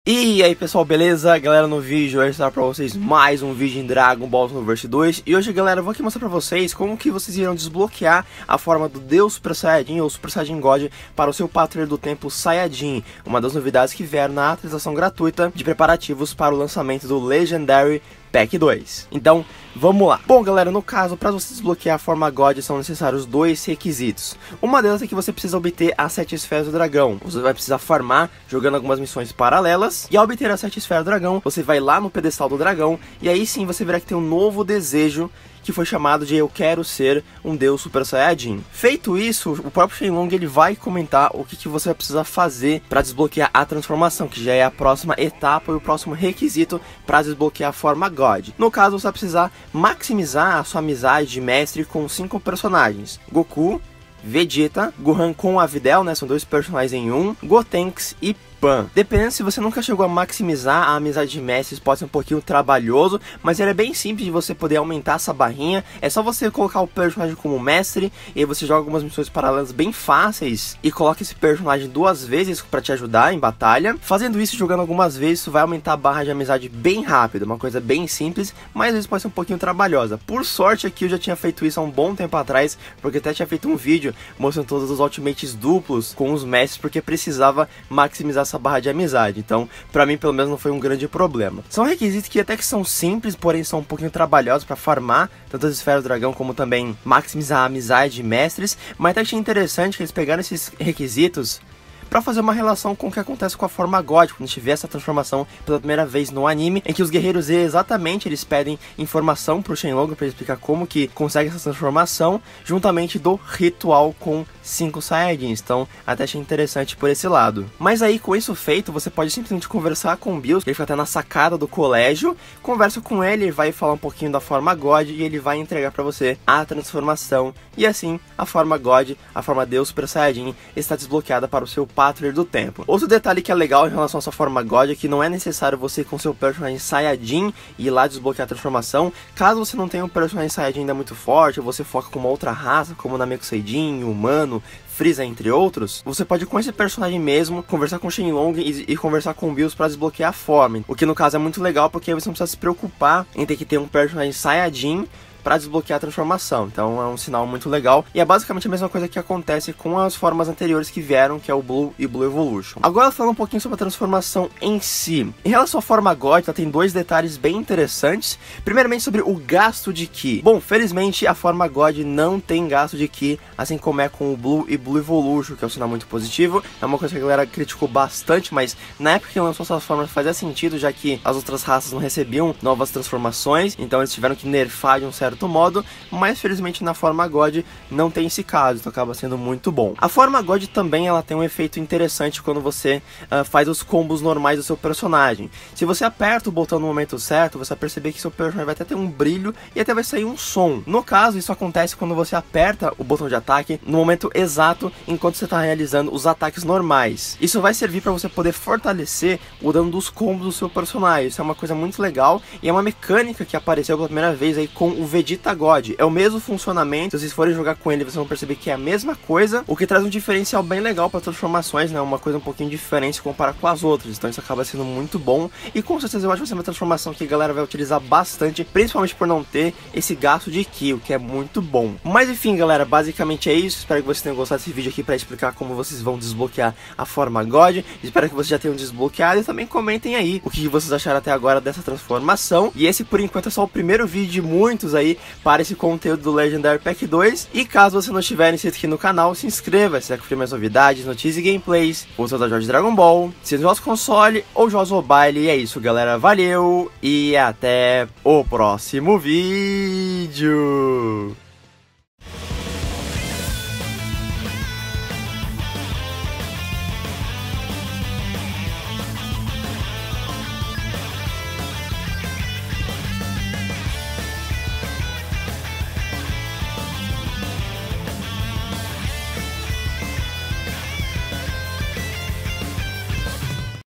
E aí pessoal, beleza? Galera, no vídeo eu vou mostrar pra vocês mais um vídeo em Dragon Ball Xenoverse 2. E hoje, galera, eu vou aqui mostrar pra vocês como que vocês irão desbloquear a forma do Deus Super Saiyajin ou Super Saiyajin God para o seu Patrulheiro do Tempo Saiyajin, uma das novidades que vieram na atualização gratuita de preparativos para o lançamento do Legendary Pack 2. Então, vamos lá. Bom, galera, no caso, para você desbloquear a forma God, são necessários dois requisitos. Uma delas é que você precisa obter as 7 esferas do dragão. Você vai precisar farmar, jogando algumas missões paralelas. E ao obter as 7 esferas do dragão, você vai lá no pedestal do dragão. E aí sim, você verá que tem um novo desejo, que foi chamado de Eu Quero Ser um Deus Super Saiyajin. Feito isso, o próprio Shenlong ele vai comentar o que você vai precisar fazer para desbloquear a transformação, que já é a próxima etapa e o próximo requisito para desbloquear a forma God. No caso, você vai precisar maximizar a sua amizade de mestre com 5 personagens: Goku, Vegeta, Gohan com a Videl, né? São 2 personagens em um, Gotenks e Pan. Dependendo se você nunca chegou a maximizar a amizade de mestres, pode ser um pouquinho trabalhoso, mas ele é bem simples de você poder aumentar essa barrinha. É só você colocar o personagem como mestre, e aí você joga algumas missões paralelas bem fáceis e coloca esse personagem 2 vezes para te ajudar em batalha. Fazendo isso, jogando algumas vezes, isso vai aumentar a barra de amizade bem rápido, uma coisa bem simples, mas às vezes pode ser um pouquinho trabalhosa. Por sorte aqui eu já tinha feito isso há um bom tempo atrás, porque até tinha feito um vídeo mostrando todos os ultimates duplos com os mestres, porque precisava maximizar essa barra de amizade. Então, pra mim, pelo menos, não foi um grande problema. São requisitos que até que são simples, porém são um pouquinho trabalhosos pra farmar tanto as esferas do dragão como também maximizar a amizade de mestres, mas até achei interessante que eles pegaram esses requisitos para fazer uma relação com o que acontece com a forma God, quando a gente vê essa transformação pela primeira vez no anime, em que os guerreiros Z, exatamente, eles pedem informação pro Shenlong para explicar como que consegue essa transformação, juntamente do ritual com 5 Saiyajins. Então, até achei interessante por esse lado. Mas aí, com isso feito, você pode simplesmente conversar com o Bills, que ele fica até na sacada do colégio, conversa com ele, ele vai falar um pouquinho da forma God, e ele vai entregar para você a transformação, e assim, a forma God, a forma Deus Super Saiyajin, está desbloqueada para o seu Patrulheiro do Tempo. Outro detalhe que é legal em relação à sua forma God é que não é necessário você ir com seu personagem Saiyajin e ir lá desbloquear a transformação. Caso você não tenha um personagem Saiyajin ainda muito forte, ou você foca com uma outra raça, como Namekusei-jin, Humano, Frieza, entre outros, você pode com esse personagem mesmo conversar com o Shenlong e conversar com o Bills para desbloquear a forma. O que no caso é muito legal, porque aí você não precisa se preocupar em ter que ter um personagem Saiyajin para desbloquear a transformação. Então é um sinal muito legal, e é basicamente a mesma coisa que acontece com as formas anteriores que vieram, que é o Blue e Blue Evolution. Agora, falando um pouquinho sobre a transformação em si. Em relação à forma God, ela tem 2 detalhes bem interessantes. Primeiramente, sobre o gasto de Ki. Bom, felizmente a forma God não tem gasto de Ki, assim como é com o Blue e Blue Evolution, que é um sinal muito positivo. É uma coisa que a galera criticou bastante, mas na época que lançou essas formas fazia sentido, já que as outras raças não recebiam novas transformações, então eles tiveram que nerfar de um certo modo, mas felizmente na forma God não tem esse caso, então acaba sendo muito bom. A forma God também ela tem um efeito interessante quando você faz os combos normais do seu personagem. Se você aperta o botão no momento certo, você vai perceber que seu personagem vai até ter um brilho e até vai sair um som. No caso, isso acontece quando você aperta o botão de ataque no momento exato enquanto você está realizando os ataques normais. Isso vai servir para você poder fortalecer o dano dos combos do seu personagem. Isso é uma coisa muito legal e é uma mecânica que apareceu pela primeira vez aí com o Vegeta God. É o mesmo funcionamento, se vocês forem jogar com ele, vocês vão perceber que é a mesma coisa, o que traz um diferencial bem legal para transformações, né? Uma coisa um pouquinho diferente se comparar com as outras, então isso acaba sendo muito bom, e com certeza eu acho que vai ser uma transformação que a galera vai utilizar bastante, principalmente por não ter esse gasto de Ki, o que é muito bom. Mas enfim, galera, basicamente é isso. Espero que vocês tenham gostado desse vídeo aqui para explicar como vocês vão desbloquear a forma God. Espero que vocês já tenham desbloqueado, e também comentem aí o que vocês acharam até agora dessa transformação. E esse por enquanto é só o primeiro vídeo de muitos aí para esse conteúdo do Legendary Pack 2. E caso você não estiver inscrito aqui no canal, se inscreva, se quiser conferir mais novidades, notícias e gameplays, ou da Jorge Dragon Ball, seja jogos console ou jogos mobile. E é isso, galera, valeu e até o próximo vídeo.